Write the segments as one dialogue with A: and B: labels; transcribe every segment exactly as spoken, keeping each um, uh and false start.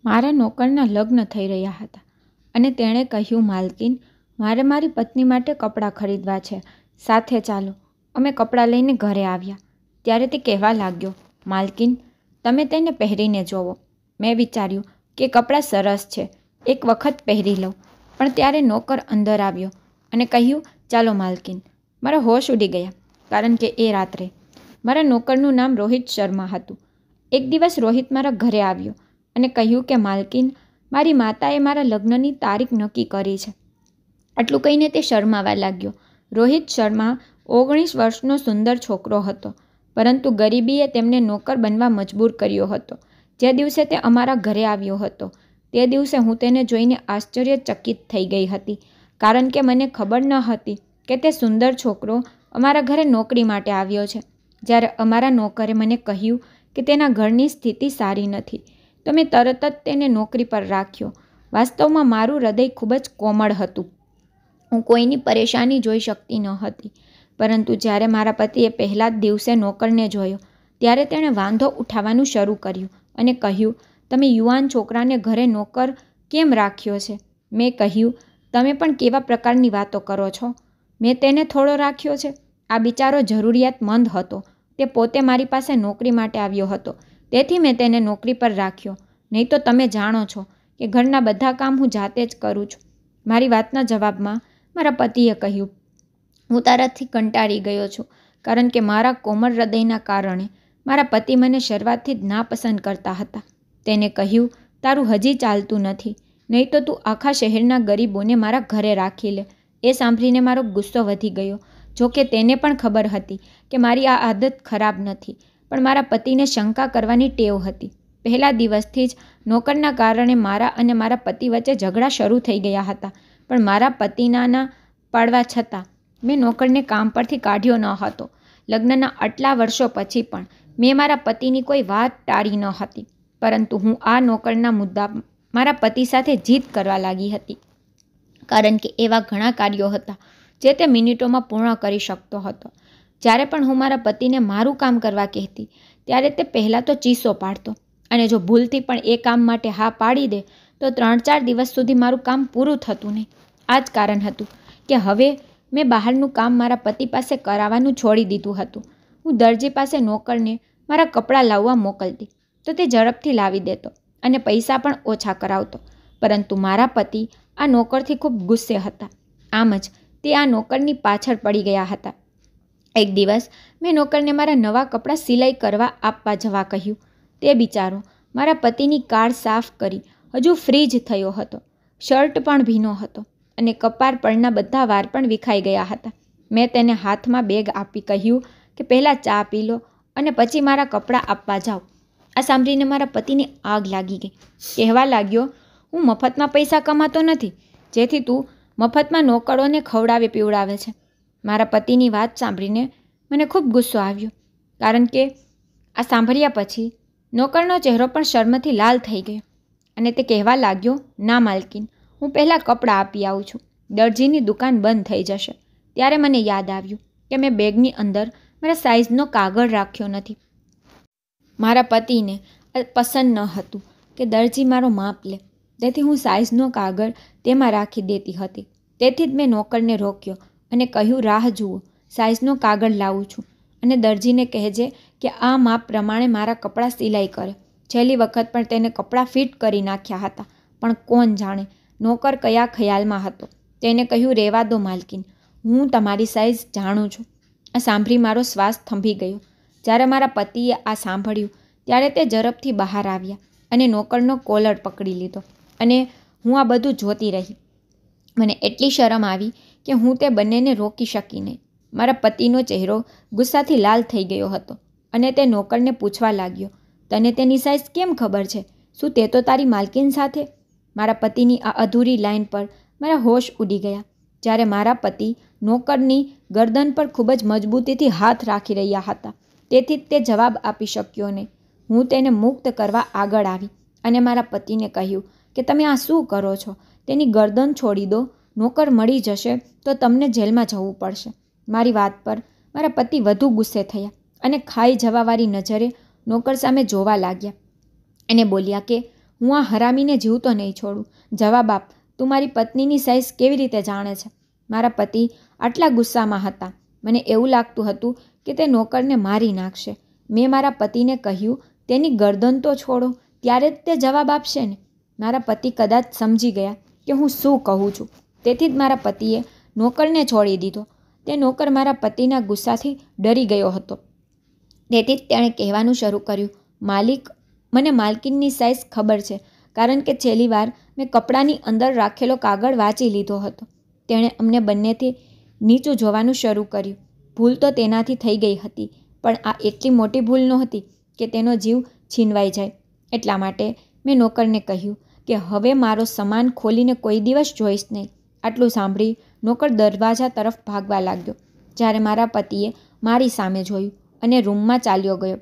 A: મારા નોકરના લગ્ન થઈ રહ્યા હતા અને તેણે કહ્યું, માલકીન, મારે મારી પત્ની માટે કપડાં ખરીદવા છે, સાથે ચાલો. અમે કપડાં લઈને ઘરે આવ્યા ત્યારે તે કહેવા લાગ્યો, માલકીન, તમે તેને પહેરીને જોવો. મેં વિચાર્યું કે કપડાં સરસ છે, એક વખત પહેરી લઉં. પણ ત્યારે નોકર અંદર આવ્યો અને કહ્યું, ચાલો માલકીન. મારા હોશ ઉડી ગયા, કારણ કે એ રાત્રે મારા નોકરનું નામ રોહિત શર્મા હતું. એક દિવસ રોહિત મારા ઘરે આવ્યો અને કહ્યું કે માલકીન, મારી માતાએ મારા લગ્નની તારીખ નક્કી કરી છે. આટલું કહીને તે શરમાવા લાગ્યો. રોહિત શર્મા ઓગણીસ વર્ષનો સુંદર છોકરો હતો, પરંતુ ગરીબીએ તેમને નોકર બનવા મજબૂર કર્યો હતો. જે દિવસે તે અમારા ઘરે આવ્યો હતો તે દિવસે હું તેને જોઈને આશ્ચર્યચકિત થઈ ગઈ હતી, કારણ કે મને ખબર ન હતી કે તે સુંદર છોકરો અમારા ઘરે નોકરી માટે આવ્યો છે. જ્યારે અમારા નોકરે મને કહ્યું કે તેના ઘરની સ્થિતિ સારી નથી, તો મેં તરત જ તેને નોકરી પર રાખ્યો. વાસ્તવમાં મારું હૃદય ખૂબ જ કોમળ હતું. હું કોઈની પરેશાની જોઈ શકતી ન હતી. પરંતુ જ્યારે મારા પતિએ પહેલા જ દિવસે નોકરને જોયો ત્યારે તેણે વાંધો ઉઠાવવાનું શરૂ કર્યું અને કહ્યું, તમે યુવાન છોકરાને ઘરે નોકર કેમ રાખ્યો છે? મેં કહ્યું, તમે પણ કેવા પ્રકારની વાતો કરો છો? મેં તેને થોડો રાખ્યો છે. આ બિચારો જરૂરિયાતમંદ હતો. તે પોતે મારી પાસે નોકરી માટે આવ્યો હતો, તેથી મેં તેને નોકરી પર રાખ્યો. નહીં તો તમે જાણો છો કે ઘરના બધા કામ હું જાતે જ કરું છું. મારી વાતના જવાબમાં મારા પતિએ કહ્યું, હું તારાથી કંટાળી ગયો છું, કારણ કે મારા કોમળ હૃદયના કારણે મારા પતિ મને શરૂઆતથી જ નાપસંદ કરતા હતા. તેને કહ્યું, તારું હજી ચાલતું નથી, નહીં તો તું આખા શહેરના ગરીબોને મારા ઘરે રાખી લે. એ સાંભળીને મારો ગુસ્સો વધી ગયો. જોકે તેને પણ ખબર હતી કે મારી આ આદત ખરાબ નથી, પણ મારા પતિને શંકા કરવાની ટેવ હતી. પહેલા દિવસથી જ નોકરના કારણે મારા અને મારા પતિ વચ્ચે ઝઘડા શરૂ થઈ ગયા હતા, પણ મારા પતિના ના પાડવા છતાં મેં નોકરને કામ પરથી કાઢ્યો ન હતો. લગ્નના આટલા વર્ષો પછી પણ મેં મારા પતિની કોઈ વાત ટાળી ન હતી, પરંતુ હું આ નોકરના મુદ્દા મારા પતિ સાથે જીદ કરવા લાગી હતી, કારણ કે એવા ઘણા કાર્યો હતા જે તે મિનિટોમાં પૂર્ણ કરી શકતો હતો. જ્યારે પણ હું મારા પતિને મારું કામ કરવા કહેતી ત્યારે તે પહેલાં તો ચીસો પાડતો, અને જો ભૂલથી પણ એ કામ માટે હા પાડી દે તો ત્રણ ચાર દિવસ સુધી મારું કામ પૂરું થતું નહીં. આ જ કારણ હતું કે હવે મેં બહારનું કામ મારા પતિ પાસે કરાવવાનું છોડી દીધું હતું. હું દરજી પાસે નોકરને મારા કપડાં લાવવા મોકલતી તો તે ઝડપથી લાવી દેતો અને પૈસા પણ ઓછા કરાવતો, પરંતુ મારા પતિ આ નોકરથી ખૂબ ગુસ્સે હતા. આમ જ તે આ નોકરની પાછળ પડી ગયા હતા. એક દિવસ મેં નોકરને મારા નવા કપડાં સિલાઈ કરવા આપવા જવા કહ્યું. તે બિચારો મારા પતિની કાર સાફ કરી હજુ ફ્રીજ થયો હતો. શર્ટ પણ ભીનો હતો અને કપાર પરના બધા વાર પણ વિખાઈ ગયા હતા. મેં તેને હાથમાં બેગ આપી કહ્યું કે પહેલાં ચા પી લો અને પછી મારા કપડાં આપવા જાઓ. આ સાંભળીને મારા પતિની આગ લાગી ગઈ. કહેવા લાગ્યો, હું મફતમાં પૈસા કમાતો નથી, જેથી તું મફતમાં નોકરોને ખવડાવે પીવડાવે છે. મારા પતિની વાત સાંભળીને મને ખૂબ ગુસ્સો આવ્યો, કારણ કે આ સાંભળ્યા પછી નોકરનો ચહેરો પણ શરમથી લાલ થઈ ગયો અને તે કહેવા લાગ્યો, ના માલકીન, હું પહેલાં કપડાં આપી આવું છું. દરજીની દુકાન બંધ થઈ જશે. ત્યારે મને યાદ આવ્યું કે મેં બેગની અંદર મારા સાઇઝનો કાગળ રાખ્યો નથી. મારા પતિને પસંદ ન હતું કે દરજી મારો માપ લે, તેથી હું સાઇઝનો કાગળ તેમાં રાખી દેતી હતી. તેથી જ મેં નોકરને રોક્યો અને કહ્યું, રાહ જુઓ, સાઇઝનો કાગળ લાવું છું, અને દરજીને કહેજે કે આ માપ પ્રમાણે મારા કપડાં સિલાઈ કરે. છેલ્લી વખત પણ તેને કપડાં ફિટ કરી નાખ્યા હતા, પણ કોણ જાણે નોકર કયા ખ્યાલમાં હતો. તેને કહ્યું, રહેવા દો માલકીન, હું તમારી સાઇઝ જાણું છું. આ સાંભળી મારો શ્વાસ થંભી ગયો. જ્યારે મારા પતિએ આ સાંભળ્યું ત્યારે તે ઝડપથી બહાર આવ્યા અને નોકરનો કોલર પકડી લીધો, અને હું આ બધું જોતી રહી. મને એટલી શરમ આવી કે હું તે બંનેને રોકી શકી નહીં. મારા પતિનો ચહેરો ગુસ્સાથી લાલ થઈ ગયો હતો અને તે નોકરને પૂછવા લાગ્યો, તને તેની સાઇઝ કેમ ખબર છે? શું તે તો તારી માલકીન સાથે? મારા પતિની આ અધૂરી લાઈન પર મારા હોશ ઉડી ગયા. જ્યારે મારા પતિ નોકરની ગરદન પર ખૂબ જ મજબૂતીથી હાથ રાખી રહ્યા હતા, તેથી જ તે જવાબ આપી શક્યો નહીં. હું તેને મુક્ત કરવા આગળ આવી અને મારા પતિને કહ્યું કે તમે આ શું કરો છો? તેની ગરદન છોડી દો. નોકર મળી જશે તો તમને જેલમાં જવું પડશે. મારી વાત પર મારા પતિ વધુ ગુસ્સે થયા અને ખાઈ જવાવાળી નજરે નોકર સામે જોવા લાગ્યા અને બોલ્યા કે હું આ હરામીને જીવતો નહીં છોડું. જવાબ આપ, તું મારી પત્નીની સાઈઝ કેવી રીતે જાણે છે? મારા પતિ આટલા ગુસ્સામાં હતા. મને એવું લાગતું હતું કે તે નોકરને મારી નાખશે. મેં મારા પતિને કહ્યું, તેની ગરદન તો છોડો, ત્યારે જ તે જવાબ આપશે ને. મારા પતિ કદાચ સમજી ગયા કે હું શું કહું છું, તેથી જ મારા પતિએ નોકરને છોડી દીધો. તે નોકર મારા પતિના ગુસ્સાથી ડરી ગયો હતો. તેથી જ તેણે કહેવાનું શરૂ કર્યું, માલિક, મને માલકીનની સાઈઝ ખબર છે, કારણ કે છેલ્લી વાર મેં કપડાની અંદર રાખેલો કાગળ વાંચી લીધો હતો. તેણે અમને બંનેથી નીચું જોવાનું શરૂ કર્યું. ભૂલ તો તેનાથી થઈ ગઈ હતી, પણ આ એટલી મોટી ભૂલ નહોતી કે તેનો જીવ છીનવાઈ જાય. એટલા માટે મેં નોકરને કહ્યું કે હવે મારો સામાન ખોલીને કોઈ દિવસ જોઈશ નહીં. આટલું સાંભળી નોકર દરવાજા તરફ ભાગવા લાગ્યો. જ્યારે મારા પતિએ મારી સામે જોયું અને રૂમમાં ચાલ્યો ગયો.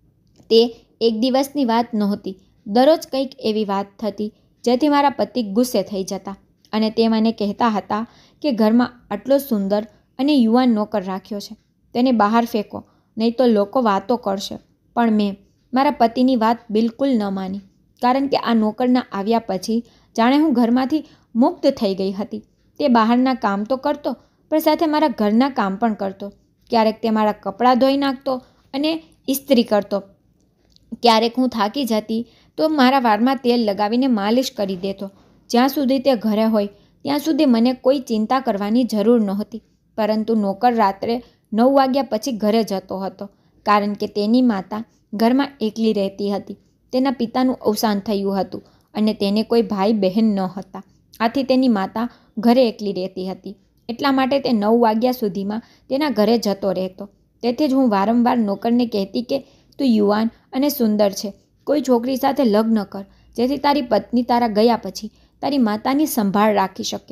A: તે એક દિવસની વાત નહોતી. દરરોજ કંઈક એવી વાત થતી જેથી મારા પતિ ગુસ્સે થઈ જતા અને તે મને કહેતા હતા કે ઘરમાં આટલો સુંદર અને યુવાન નોકર રાખ્યો છે, તેને બહાર ફેંકો, નહીં તો લોકો વાતો કરશે. પણ મેં મારા પતિની વાત બિલકુલ ન માની, કારણ કે આ નોકરના આવ્યા પછી જાણે હું ઘરમાંથી મુક્ત થઈ ગઈ હતી. તે બહારના કામ તો કરતો, પણ સાથે મારા ઘરના કામ પણ કરતો. ક્યારેક તે મારા કપડાં ધોઈ નાખતો અને ઇસ્ત્રી કરતો. ક્યારેક હું થાકી જતી તો મારા વાળમાં તેલ લગાવીને માલિશ કરી દેતો. જ્યાં સુધી તે ઘરે હોય ત્યાં સુધી મને કોઈ ચિંતા કરવાની જરૂર નહોતી. પરંતુ નોકર રાત્રે નવ વાગ્યા પછી ઘરે જતો હતો, કારણ કે તેની માતા ઘરમાં એકલી રહેતી હતી. તેના પિતાનું અવસાન થયું હતું અને તેને કોઈ ભાઈ બહેન ન હતા. આથી તેની માતા ઘરે એકલી રહેતી હતી. એટલા માટે તે નવ વાગ્યા સુધીમાં તેના ઘરે જતો રહેતો. તેથી જ હું વારંવાર નોકરને કહેતી કે તું યુવાન અને સુંદર છે, કોઈ છોકરી સાથે લગ્ન કર, જેથી તારી પત્ની તારા ગયા પછી તારી માતાની સંભાળ રાખી શકે.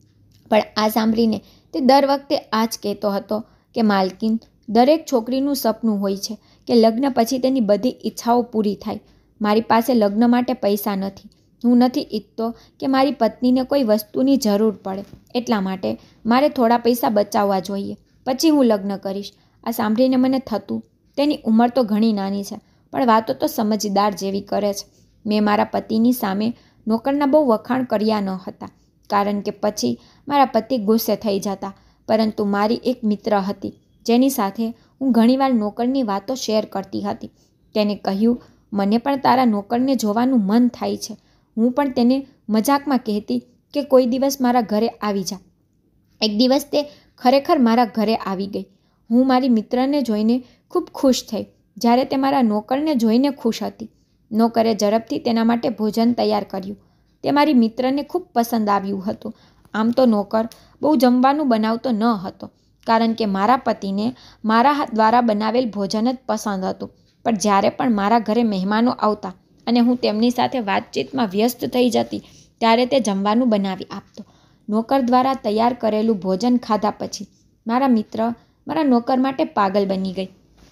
A: પણ આ સાંભળીને તે દર વખતે આ જ કહેતો હતો કે માલકીન, દરેક છોકરીનું સપનું હોય છે કે લગ્ન પછી તેની બધી ઈચ્છાઓ પૂરી થાય. મારી પાસે લગ્ન માટે પૈસા નથી. હું નથી ઈચ્છતો કે મારી પત્નીને કોઈ વસ્તુની જરૂર પડે. એટલા માટે મારે થોડા પૈસા બચાવવા જોઈએ, પછી હું લગ્ન કરીશ. આ સાંભળીને મને થતું, તેની ઉંમર તો ઘણી નાની છે, પણ વાતો તો સમજદાર જેવી કરે છે. મેં મારા પતિની સામે નોકરના બહુ વખાણ કર્યા ન હતા, કારણ કે પછી મારા પતિ ગુસ્સે થઈ જતા. પરંતુ મારી એક મિત્ર હતી જેની સાથે હું ઘણીવાર નોકરની વાતો શેર કરતી હતી. તેને કહ્યું, મને પણ તારા નોકરને જોવાનું મન થાય છે. હું પણ તેને મજાકમાં કહેતી કે કોઈ દિવસ મારા ઘરે આવી જા. એક દિવસ તે ખરેખર મારા ઘરે આવી ગઈ. હું મારી મિત્રને જોઈને ખૂબ ખુશ થઈ, જ્યારે તે મારા નોકરને જોઈને ખુશ હતી. નોકરે ઝડપથી તેના માટે ભોજન તૈયાર કર્યું. તે મારી મિત્રને ખૂબ પસંદ આવ્યું હતું. આમ તો નોકર બહુ જમવાનું બનાવતો ન હતો, કારણ કે મારા પતિને મારા હાથ દ્વારા બનાવેલ ભોજન જ પસંદ હતું. પણ જ્યારે પણ મારા ઘરે મહેમાનો આવતા અને હું તેમની સાથે વાતચીતમાં વ્યસ્ત થઈ જતી, ત્યારે તે જમવાનું બનાવી આપતો. નોકર દ્વારા તૈયાર કરેલું ભોજન ખાધા પછી મારા મિત્ર મારા નોકર માટે પાગલ બની ગઈ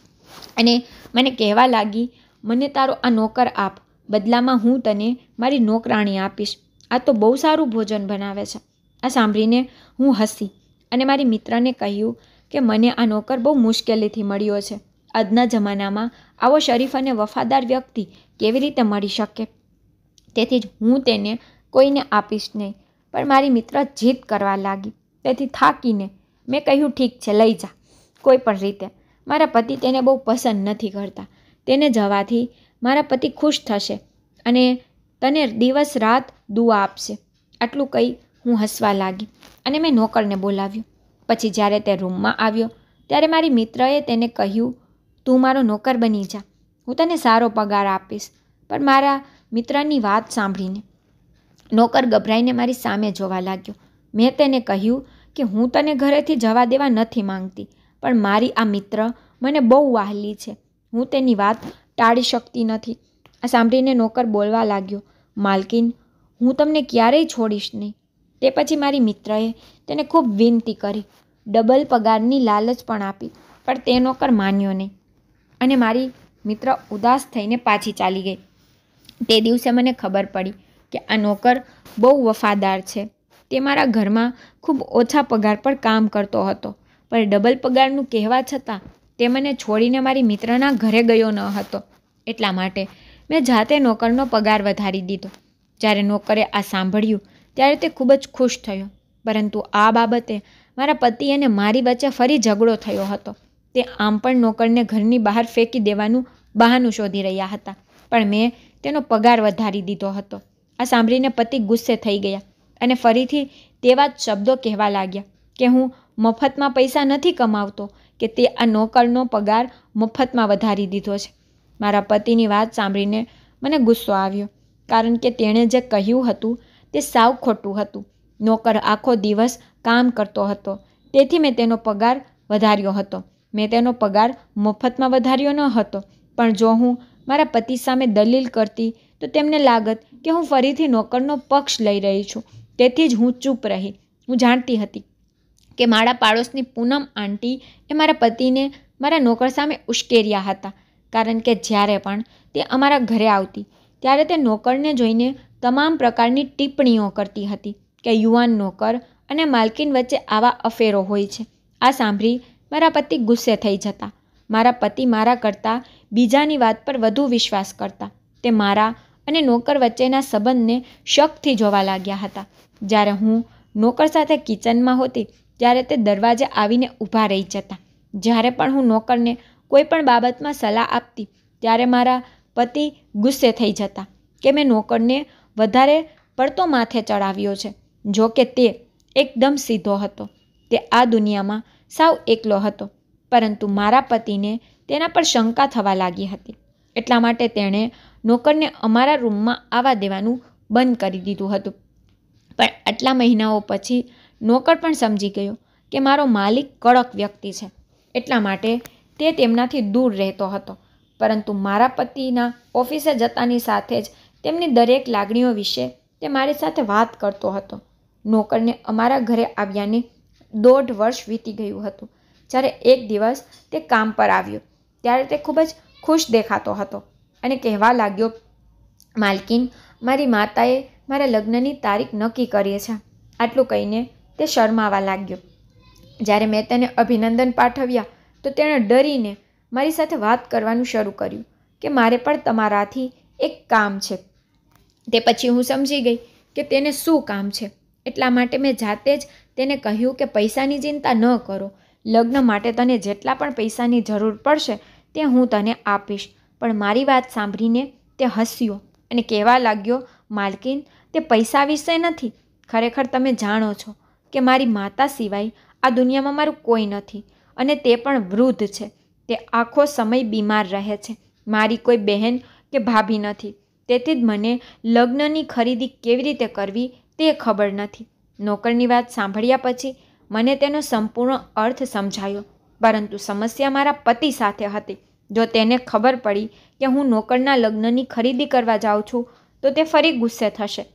A: અને મને કહેવા લાગી, મને તારો આ નોકર આપ, બદલામાં હું તને મારી નોકરાણી આપીશ. આ તો બહુ સારું ભોજન બનાવે છે. આ સાંભળીને હું હસી અને મારી મિત્રને કહ્યું કે મને આ નોકર બહુ મુશ્કેલીથી મળ્યો છે. આજના જમાનામાં આવો શરીફ અને વફાદાર વ્યક્તિ કેવી રીતે મળી શકે? તેથી જ હું તેને કોઈને આપીશ નહીં. પણ મારી મિત્ર જીદ કરવા લાગી. તેથી થાકીને મેં કહ્યું, ઠીક છે, લઈ જા કોઈ પણ રીતે. મારા પતિ તેને બહુ પસંદ નથી કરતા. તેને જવાથી મારા પતિ ખુશ થશે અને તને દિવસ રાત દુઆ આપશે. આટલું કહી હું હસવા લાગી અને મેં નોકરને બોલાવ્યો. પછી જ્યારે તે રૂમમાં આવ્યો ત્યારે મારી મિત્રએ તેને કહ્યું, તું મારો નોકર બની જા, હું તને સારો પગાર આપીશ. પણ મારા મિત્રની વાત સાંભળીને નોકર ગભરાઈને મારી સામે જોવા લાગ્યો. મેં તેને કહ્યું કે હું તને ઘરેથી જવા દેવા નથી માંગતી, પણ મારી આ મિત્ર મને બહુ વહાલી છે. હું તેની વાત ટાળી શકતી નથી. આ સાંભળીને નોકર બોલવા લાગ્યો, માલકીન, હું તમને ક્યારેય છોડીશ નહીં. તે પછી મારી મિત્રએ તેને ખૂબ વિનંતી કરી, ડબલ પગારની લાલચ પણ આપી, પણ તે નોકર માન્યો નહીં અને મારી મિત્ર ઉદાસ થઈને પાછી ચાલી ગઈ. તે દિવસે મને ખબર પડી કે આ નોકર બહુ વફાદાર છે. તે મારા ઘરમાં ખૂબ ઓછા પગાર પર કામ કરતો હતો, પણ ડબલ પગારનું કહેવા છતાં તે મને છોડીને મારી મિત્રના ઘરે ગયો ન હતો. એટલા માટે મેં જાતે નોકરનો પગાર વધારી દીધો. જ્યારે નોકરે આ સાંભળ્યું ત્યારે તે ખૂબ જ ખુશ થયો. પરંતુ આ બાબતે મારા પતિ અને મારી વચ્ચે ફરી ઝઘડો થયો હતો. તે આમ પણ નોકરને ઘરની બહાર ફેંકી દેવાનું બહાનું શોધી રહ્યા હતા, પણ મેં તેનો પગાર વધારી દીધો હતો. આ સાંભળીને પતિ ગુસ્સે થઈ ગયા અને ફરીથી તેવા જ શબ્દો કહેવા લાગ્યા કે હું મફતમાં પૈસા નથી કમાવતો, કે તે આ નોકરનો પગાર મફતમાં વધારી દીધો છે. મારા પતિની વાત સાંભળીને મને ગુસ્સો આવ્યો, કારણ કે તેણે જે કહ્યું હતું તે સાવ ખોટું હતું. નોકર આખો દિવસ કામ કરતો હતો, તેથી મેં તેનો પગાર વધાર્યો હતો. મેં તેનો પગાર મફતમાં વધાર્યો ન હતો, પણ જો હું મારા પતિ સામે દલીલ કરતી તો તેમને લાગત કે હું ફરીથી નોકરનો પક્ષ લઈ રહી છું. તેથી જ હું ચૂપ રહી. હું જાણતી હતી કે મારા પાડોશની પૂનમ આંટી એ મારા પતિને મારા નોકર સામે ઉશ્કેર્યા હતા, કારણ કે જ્યારે પણ તે અમારા ઘરે આવતી ત્યારે તે નોકરને જોઈને તમામ પ્રકારની ટિપ્પણીઓ કરતી હતી કે યુવાન નોકર અને માલકીન વચ્ચે આવા અફેરો હોય છે. આ સાંભળી મારા પતિ ગુસ્સે થઈ જતા. મારા પતિ મારા કરતાં બીજાની વાત પર વધુ વિશ્વાસ કરતા. તે મારા અને નોકર વચ્ચેના સંબંધને શકથી જોવા લાગ્યા હતા. જ્યારે હું નોકર સાથે કિચનમાં હોતી ત્યારે તે દરવાજે આવીને ઊભા રહી જતા. જ્યારે પણ હું નોકરને કોઈ પણ બાબતમાં સલાહ આપતી ત્યારે મારા પતિ ગુસ્સે થઈ જતા કે મેં નોકરને વધારે પડતો માથે ચડાવ્યો છે. જો કે તે એકદમ સીધો હતો. તે આ દુનિયામાં સાવ એકલો હતો, પરંતુ મારા પતિને તેના પર શંકા થવા લાગી હતી. એટલા માટે તેણે નોકરને અમારા રૂમમાં આવવા દેવાનું બંધ કરી દીધું હતું. પણ આટલા મહિનાઓ પછી નોકર પણ સમજી ગયો કે મારો માલિક કડક વ્યક્તિ છે, એટલા માટે તે તેમનાથી દૂર રહેતો હતો. પરંતુ મારા પતિના ઓફિસે જતાની સાથે જ તેમની દરેક લાગણીઓ વિશે તે મારી સાથે વાત કરતો હતો. નોકરને અમારા ઘરે આવ્યાને દોઢ વર્ષ વીતી ગયું હતું. જ્યારે એક દિવસ તે કામ પર આવ્યો ત્યારે તે ખૂબ જ ખુશ દેખાતો હતો અને કહેવા લાગ્યો, માલકીન, મારી માતાએ મારા લગ્નની તારીખ નક્કી કરી છે. આટલું કહીને તે શરમાવા લાગ્યો. જ્યારે મેં તેને અભિનંદન પાઠવ્યા તો તેણે ડરીને મારી સાથે વાત કરવાનું શરૂ કર્યું કે મારે પણ તમારાથી એક કામ છે. તે પછી હું સમજી ગઈ કે તેને શું કામ છે. એટલા માટે મેં જાતે જ તેને કહ્યું કે પૈસાની ચિંતા ન કરો. લગ્ન માટે તને જેટલા પણ પૈસાની જરૂર પડશે તે હું તને આપીશ. પણ મારી વાત સાંભળીને તે હસ્યો અને કહેવા લાગ્યો, માલકીન, તે પૈસા વિશે નથી. ખરેખર તમે જાણો છો કે મારી માતા સિવાય આ દુનિયામાં મારું કોઈ નથી, અને તે પણ વૃદ્ધ છે. તે આખો સમય બીમાર રહે છે. મારી કોઈ બહેન કે ભાભી નથી, તેથી જ મને લગ્નની ખરીદી કેવી રીતે કરવી તે ખબર નથી. નોકરની વાત સાંભળ્યા પછી મને તેનો સંપૂર્ણ અર્થ સમજાયો, પરંતુ સમસ્યા મારા પતિ સાથે હતી. જો તેને ખબર પડી કે હું નોકરના લગ્નની ખરીદી કરવા જાઉં છું તો તે ફરી ગુસ્સે થશે.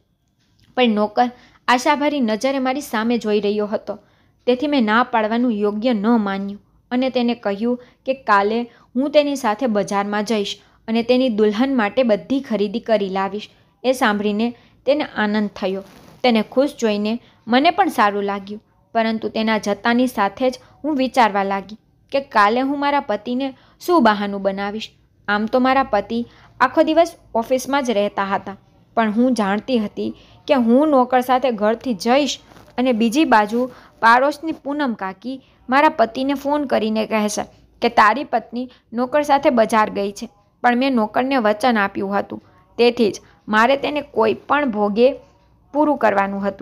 A: પણ નોકર આશાભરી નજરે મારી સામે જોઈ રહ્યો હતો, તેથી મેં ના પાડવાનું યોગ્ય ન માન્યું અને તેને કહ્યું કે કાલે હું તેની સાથે બજારમાં જઈશ અને તેની દુલ્હન માટે બધી ખરીદી કરી લાવીશ. એ સાંભળીને તેને આનંદ થયો. તેને ખુશ જોઈને મને પણ સારું લાગ્યું, પરંતુ તેના જતાની સાથે જ હું વિચારવા લાગી કે કાલે હું મારા પતિને શું બહાનું બનાવીશ. આમ તો મારા પતિ આખો દિવસ ઓફિસમાં જ રહેતા હતા, પણ હું જાણતી હતી કે હું નોકર સાથે ઘરથી જઈશ અને બીજી બાજુ પાડોશની પૂનમ કાકી મારા પતિને ફોન કરીને કહેશે કે તારી પત્ની નોકર સાથે બજાર ગઈ છે. પણ મેં નોકરને વચન આપ્યું હતું, તેથી જ મારે તેને કોઈ પણ ભોગે પૂરું કરવાનું હતું.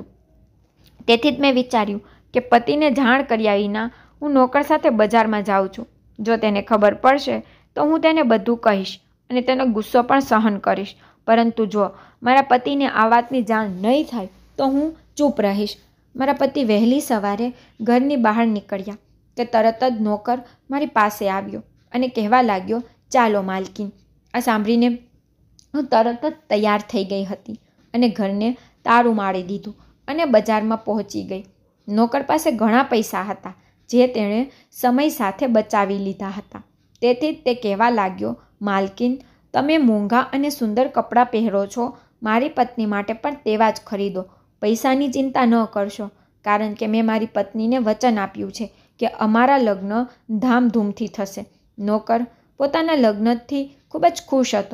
A: તેથી જ મેં વિચાર્યું કે પતિને જાણ કર્યા વિના હું નોકર સાથે બજારમાં જાઉં છું. જો તેને ખબર પડશે તો હું તેને બધું કહીશ અને તેનો ગુસ્સો પણ સહન કરીશ. પરંતુ જો મારા પતિને આ વાતની જાણ નહીં થાય તો હું ચૂપ રહીશ. મારા પતિ વહેલી સવારે ઘરની બહાર નીકળ્યા કે તરત જ નોકર મારી પાસે આવ્યો અને કહેવા લાગ્યો, ચાલો માલકીન. આ સાંભળીને હું તરત જ તૈયાર થઈ ગઈ હતી અને ઘરને તાળું મારી દીધું અને બજારમાં પહોંચી ગઈ. નોકર પાસે ઘણા પૈસા હતા જે તેણે સમય સાથે બચાવી લીધા હતા. તેથી જ તે કહેવા લાગ્યો, માલકીન, તમે મોંઘા અને સુંદર કપડાં પહેરો છો, મારી પત્ની માટે પણ તેવા જ ખરીદો. પૈસાની ચિંતા ન કરશો, કારણ કે મેં મારી પત્નીને વચન આપ્યું છે કે અમારા લગ્ન ધામધૂમથી થશે. નોકર પોતાના લગ્નથી ખૂબ જ ખુશ હતો.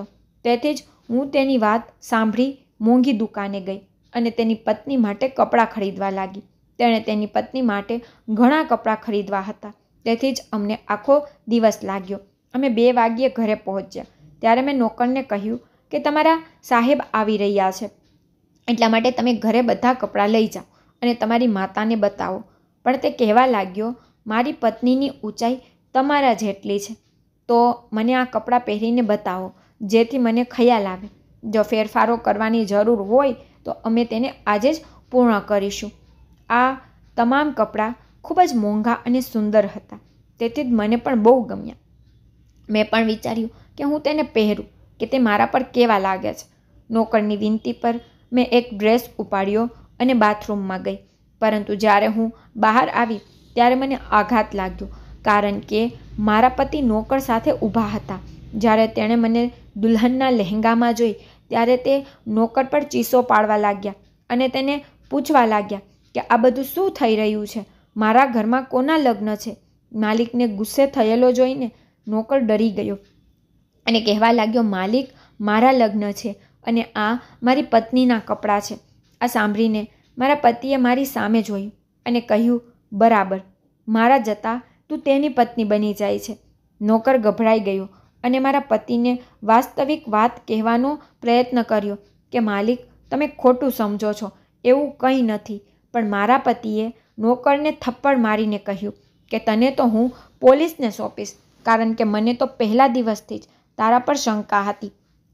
A: તેથી જ હું તેની વાત સાંભળી મોંઘી દુકાને ગઈ અને તેની પત્ની માટે કપડાં ખરીદવા લાગી. તેણે તેની પત્ની માટે ઘણા કપડાં ખરીદવા હતા. તેથી જ અમને આખો દિવસ લાગ્યો. અમે બે વાગ્યે ઘરે પહોંચ્યા. ત્યારે મેં નોકરને કહ્યું કે તમારા સાહેબ આવી રહ્યા છે, એટલા માટે તમે ઘરે બધા કપડાં લઈ જાઓ અને તમારી માતાને બતાવો. પણ તે કહેવા લાગ્યો, મારી પત્નીની ઊંચાઈ તમારા જેટલી છે, તો મને આ કપડાં પહેરીને બતાવો, જેથી મને ખ્યાલ આવે. જો ફેરફારો કરવાની જરૂર હોય તો અમે તેને આજે જ પૂર્ણ કરીશું. આ તમામ કપડાં ખૂબ જ મોંઘા અને સુંદર હતા, તેથી જ મને પણ બહુ ગમ્યા. મેં પણ વિચાર્યું કે હું તેને પહેરું કે તે મારા પર કેવા લાગે છે. નોકરની વિનંતી પર મેં એક ડ્રેસ ઉપાડ્યો અને બાથરૂમમાં ગઈ. પરંતુ જ્યારે હું બહાર આવી ત્યારે મને આઘાત લાગ્યો, કારણ કે મારા પતિ નોકર સાથે ઊભા હતા. જ્યારે તેણે મને દુલ્હનના લહેંગામાં જોઈ ત્યારે તે નોકર પર ચીસો પાડવા લાગ્યા અને તેને પૂછવા લાગ્યા કે આ બધું શું થઈ રહ્યું છે? મારા ઘરમાં કોના લગ્ન છે? માલિકને ગુસ્સે થયેલો જોઈને નોકર ડરી ગયો અને કહેવા લાગ્યો, માલિક, મારા લગ્ન છે અને આ મારી પત્નીના કપડાં છે. આ સાંભળીને મારા પતિએ મારી સામે જોયું અને કહ્યું, બરાબર, મારા જતાં તું તેની પત્ની બની જાય છે. નોકર ગભરાઈ ગયો અને મારા પતિને વાસ્તવિક વાત કહેવાનો પ્રયત્ન કર્યો કે માલિક, તમે ખોટું સમજો છો, એવું કંઈ નથી. પણ મારા પતિએ નોકરને થપ્પડ મારીને કહ્યું કે તને તો હું પોલીસને સોંપીશ, કારણ કે મને તો પહેલા દિવસથી જ તારા પર શંકા હતી.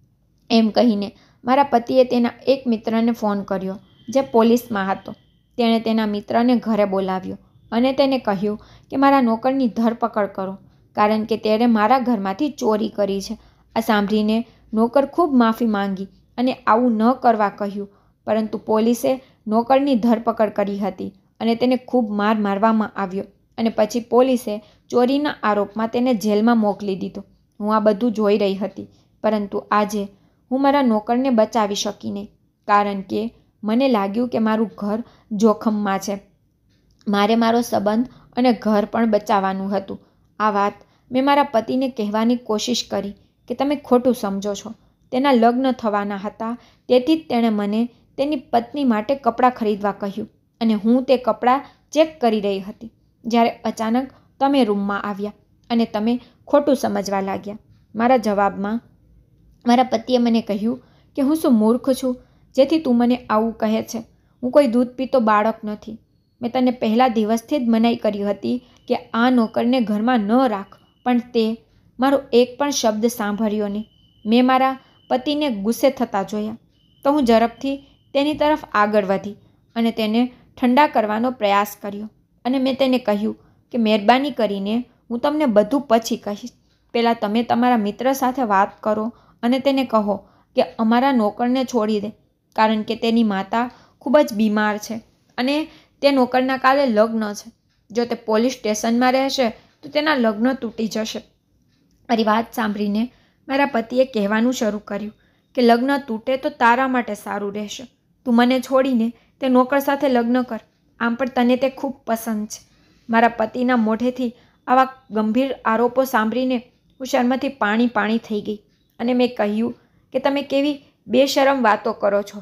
A: એમ કહીને મારા પતિએ તેના એક મિત્રને ફોન કર્યો જે પોલીસમાં હતો. તેણે તેના મિત્રને ઘરે બોલાવ્યો અને તેને કહ્યું કે મારા નોકરની ધરપકડ કરો, કારણ કે તેણે મારા ઘરમાંથી ચોરી કરી છે. આ સાંભળીને નોકર ખૂબ માફી માંગી અને આવું ન કરવા કહ્યું, પરંતુ પોલીસે નોકરની ધરપકડ કરી હતી અને તેને ખૂબ માર મારવામાં આવ્યો અને પછી પોલીસે ચોરીના આરોપમાં તેને જેલમાં મોકલી દીધો. હું આ બધું જોઈ રહી હતી, પરંતુ આજે હું મારા નોકરને બચાવી શકી નહીં, કારણ કે મને લાગ્યું કે મારું ઘર જોખમમાં છે. મારે મારો સંબંધ અને ઘર પણ બચાવવાનું હતું. આ વાત મેં મારા પતિને કહેવાની કોશિશ કરી કે તમે ખોટું સમજો છો. તેના લગ્ન થવાના હતા, તેથી જ તેણે મને તેની પત્ની માટે કપડાં ખરીદવા કહ્યું અને હું તે કપડાં ચેક કરી રહી હતી, જ્યારે અચાનક તમે રૂમમાં આવ્યા અને તમે ખોટું સમજવા લાગ્યા. મારા જવાબમાં મારા પતિએ મને કહ્યું કે હું શું મૂર્ખ છું, જેથી તું મને આવું કહે છે? હું કોઈ દૂધ પીતો બાળક નથી. મેં તને પહેલા દિવસથી જ મનાઈ કરી હતી કે આ નોકરને ઘરમાં ન રાખ, પણ તે મારો એક પણ શબ્દ સાંભળ્યો નહીં. મેં મારા પતિને ગુસ્સે થતા જોયા તો હું ઝડપથી તેની તરફ આગળ વધી અને તેને ઠંડા કરવાનો પ્રયાસ કર્યો અને મેં તેને કહ્યું કે મહેરબાની કરીને હું તમને બધું પછી કહીશ. પહેલાં તમે તમારા મિત્ર સાથે વાત કરો અને તેને કહો કે અમારા નોકરને છોડી દે, કારણ કે તેની માતા ખૂબ જ બીમાર છે અને તે નોકરના કાલે લગ્ન છે. જો તે પોલીસ સ્ટેશનમાં રહેશે તો તેના લગ્ન તૂટી જશે. મારી વાત સાંભળીને મારા પતિએ કહેવાનું શરૂ કર્યું કે લગ્ન તૂટે તો તારા માટે સારું રહેશે. તું મને છોડીને તે નોકર સાથે લગ્ન કર, આમ પણ તને તે ખૂબ પસંદ છે. મારા પતિના મોઢેથી આવા ગંભીર આરોપો સાંભળીને હું શર્મથી પાણી પાણી થઈ ગઈ અને મેં કહ્યું કે તમે કેવી બેશરમ વાતો કરો છો.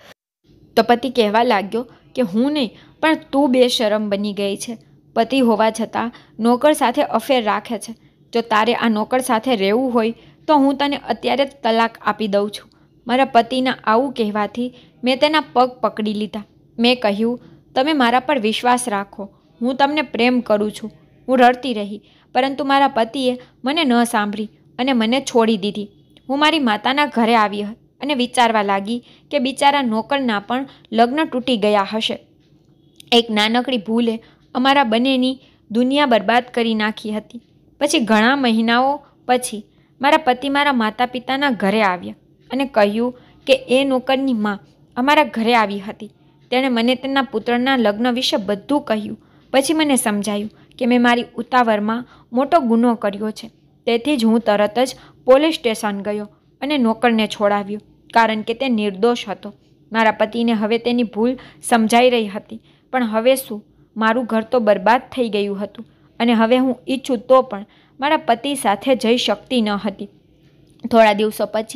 A: તો પતિ કહેવા લાગ્યો કે હું નહીં, પણ તું બેશરમ બની ગઈ છે. પતિ હોવા છતાં નોકર સાથે અફેર રાખે છે. જો તારે આ નોકર સાથે રહેવું હોય તો હું તને અત્યારે જ તલાક આપી દઉં છું. મારા પતિના આવું કહેવાથી મેં તેના પગ પકડી લીધા. મેં કહ્યું, તમે મારા પર વિશ્વાસ રાખો, હું તમને પ્રેમ કરું છું. હું રડતી રહી, પરંતુ મારા પતિએ મને ન સાંભળી અને મને છોડી દીધી. હું મારી માતાના ઘરે આવી અને વિચારવા લાગી કે બિચારા નોકરના પણ લગ્ન તૂટી ગયા હશે. એક નાનકડી ભૂલે અમારા બંનેની દુનિયા બરબાદ કરી નાખી હતી. પછી ઘણા મહિનાઓ પછી મારા પતિ મારા માતા પિતાના ઘરે આવ્યા અને કહ્યું કે એ નોકરની માં અમારા ઘરે આવી હતી. તેણે મને તેના પુત્રના લગ્ન વિશે બધું કહ્યું. પછી મને સમજાયું કે મેં મારી ઉતાવળમાં મોટો ગુનો કર્યો છે. તેથી જ હું તરત જ પોલીસ સ્ટેશન ગયો અને નોકરને છોડાવ્યો, કારણ કે તે નિર્દોષ હતો. મારા પતિને હવે તેની ભૂલ સમજાઈ રહી હતી, પણ હવે શું, મારું ઘર તો બરબાદ થઈ ગયું હતું અને હવે હું ઈચ્છું તો પણ મારા પતિ સાથે જઈ શકતી ન હતી. થોડા દિવસો પછી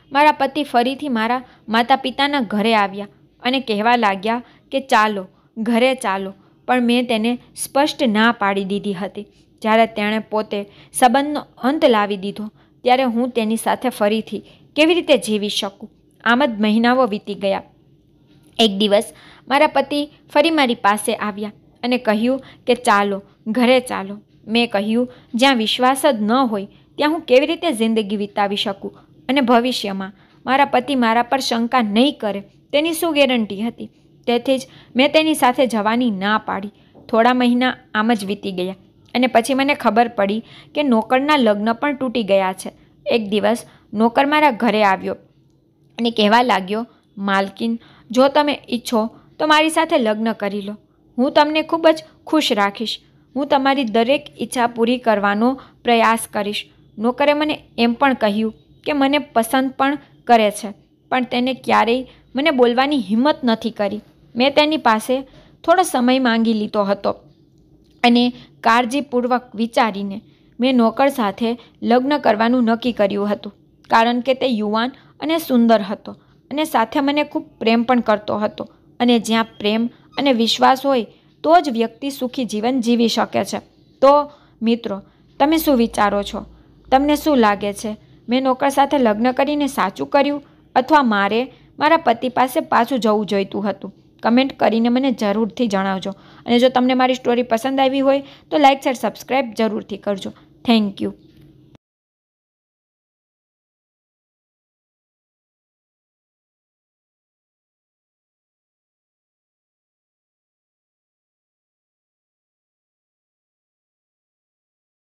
A: મારા પતિ ફરીથી મારા માતા પિતાના ઘરે આવ્યા અને કહેવા લાગ્યા કે ચાલો ઘરે ચાલો, પણ મેં તેને સ્પષ્ટ ના પાડી દીધી હતી. જ્યારે તેણે પોતે સંબંધનો અંત લાવી દીધો ત્યારે હું તેની સાથે ફરીથી કેવી રીતે જીવી શકું? આમ જ મહિનાઓ વીતી ગયા. એક દિવસ મારા પતિ ફરી મારી પાસે આવ્યા અને કહ્યું કે ચાલો ઘરે ચાલો. મેં કહ્યું, જ્યાં વિશ્વાસ જ ન હોય ત્યાં હું કેવી રીતે જિંદગી વિતાવી શકું? અને ભવિષ્યમાં મારા પતિ મારા પર શંકા નહીં કરે તેની શું ગેરંટી હતી? તેથી જ મેં તેની સાથે જવાની ના પાડી. થોડા મહિના આમ જ વીતી ગયા અને પછી મને ખબર પડી કે નોકરના લગ્ન પણ તૂટી ગયા છે. એક દિવસ નોકર મારા ઘરે આવ્યો અને કહેવા લાગ્યો, માલકીન, જો તમે ઈચ્છો તો મારી સાથે લગ્ન કરી લો. હું તમને ખૂબ જ ખુશ રાખીશ. હું તમારી દરેક ઈચ્છા પૂરી કરવાનો પ્રયાસ કરીશ. નોકરે મને એમ પણ કહ્યું કે મને પસંદ પણ કરે છે, પણ તેને ક્યારેય મને બોલવાની હિંમત નથી કરી. મેં તેની પાસે થોડો સમય માંગી લીધો હતો અને કાળજીપૂર્વક વિચારીને મેં નોકર સાથે લગ્ન કરવાનું નક્કી કર્યું હતું, કારણ કે તે યુવાન અને સુંદર હતો અને સાથે મને ખૂબ પ્રેમ પણ કરતો હતો. અને જ્યાં પ્રેમ અને વિશ્વાસ હોય તો જ વ્યક્તિ સુખી જીવન જીવી શકે છે. તો મિત્રો, તમે શું વિચારો છો? તમને શું લાગે છે, મેં નોકર સાથે લગ્ન કરીને સાચું કર્યું અથવા મારે મારા પતિ પાસે પાછું જવું જોઈતું હતું? કમેન્ટ કરીને મને જરૂરથી જણાવજો. અને જો તમને મારી સ્ટોરી પસંદ આવી હોય તો લાઇક શેર સબસ્ક્રાઈબ જરૂરથી કરજો. Thank you.